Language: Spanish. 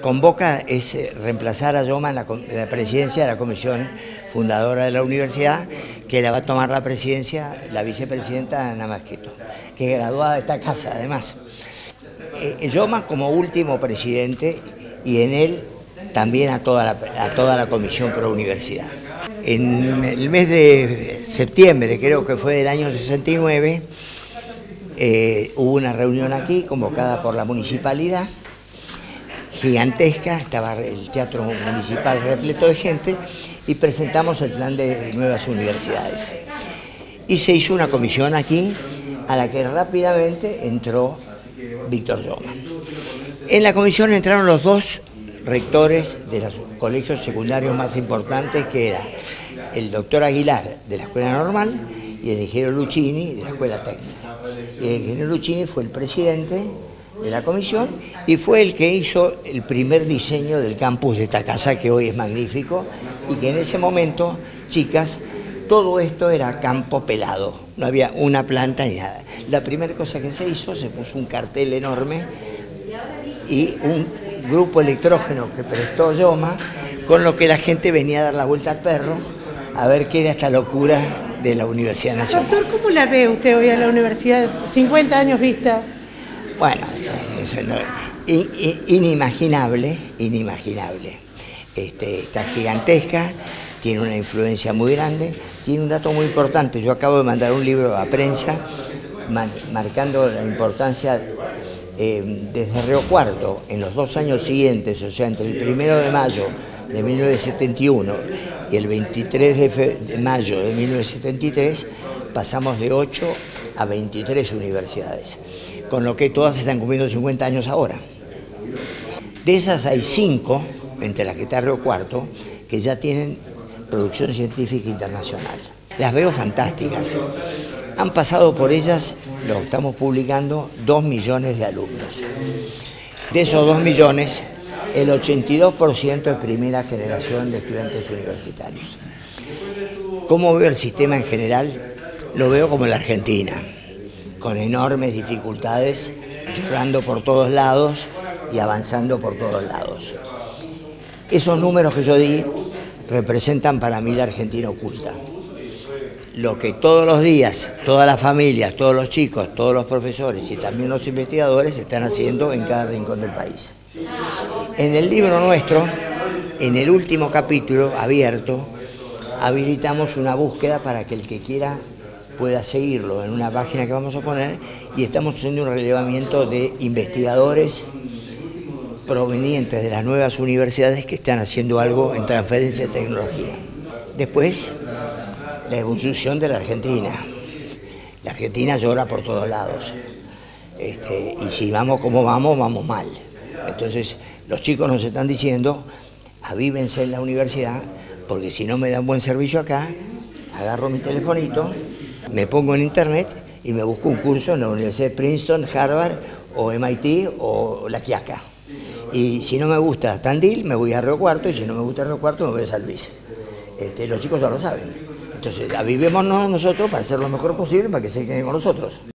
convoca es reemplazar a Yoma en la presidencia de la comisión fundadora de la universidad, que la va a tomar la presidencia la vicepresidenta Ana Masqueto, que es graduada de esta casa además. Yoma como último presidente y en él también a toda la comisión pro universidad. En el mes de septiembre, creo que fue del año 69, hubo una reunión aquí convocada por la municipalidad, gigantesca, estaba el teatro municipal repleto de gente y presentamos el plan de nuevas universidades. Y se hizo una comisión aquí a la que rápidamente entró Víctor Yoma. En la comisión entraron los dos rectores de los colegios secundarios más importantes, que era el doctor Aguilar de la Escuela Normal y el ingeniero Luchini de la Escuela Técnica. Y el ingeniero Luchini fue el presidente de la comisión y fue el que hizo el primer diseño del campus de esta casa, que hoy es magnífico, y que en ese momento, chicas, todo esto era campo pelado, no había una planta ni nada. La primera cosa que se hizo, se puso un cartel enorme y un grupo electrógeno que prestó Yoma, con lo que la gente venía a dar la vuelta al perro a ver qué era esta locura de la Universidad Nacional. Doctor, ¿cómo la ve usted hoy a la universidad? 50 años vista. Bueno, eso no, inimaginable. Está gigantesca, tiene una influencia muy grande, tiene un dato muy importante. Yo acabo de mandar un libro a prensa marcando la importancia desde Río Cuarto, en los 2 años siguientes, o sea, entre el 1 de mayo de 1971 y el 23 de mayo de 1973, pasamos de 8 a 23 universidades, con lo que todas están cumpliendo 50 años ahora. De esas hay 5, entre las que está Río Cuarto, que ya tienen producción científica internacional. Las veo fantásticas. Han pasado por ellas, lo estamos publicando, 2 millones de alumnos. De esos 2 millones, el 82% es primera generación de estudiantes universitarios. ¿Cómo veo el sistema en general? Lo veo como la Argentina, con enormes dificultades, llorando por todos lados y avanzando por todos lados. Esos números que yo di representan para mí la Argentina oculta. Lo que todos los días, todas las familias, todos los chicos, todos los profesores y también los investigadores están haciendo en cada rincón del país. En el libro nuestro, en el último capítulo abierto, habilitamos una búsqueda para que el que quiera pueda seguirlo en una página que vamos a poner, y estamos haciendo un relevamiento de investigadores provenientes de las nuevas universidades que están haciendo algo en transferencia de tecnología. Después, la evolución de la Argentina. La Argentina llora por todos lados. Y si vamos como vamos mal. Entonces, los chicos nos están diciendo, avívense en la universidad, porque si no me dan buen servicio acá, agarro mi telefonito, me pongo en internet y me busco un curso en la Universidad de Princeton, Harvard o MIT o La Quiaca. Y si no me gusta Tandil, me voy a Río Cuarto, y si no me gusta Río Cuarto, me voy a San Luis. Los chicos ya lo saben. Entonces, avivémonos nosotros para hacer lo mejor posible para que se queden con nosotros.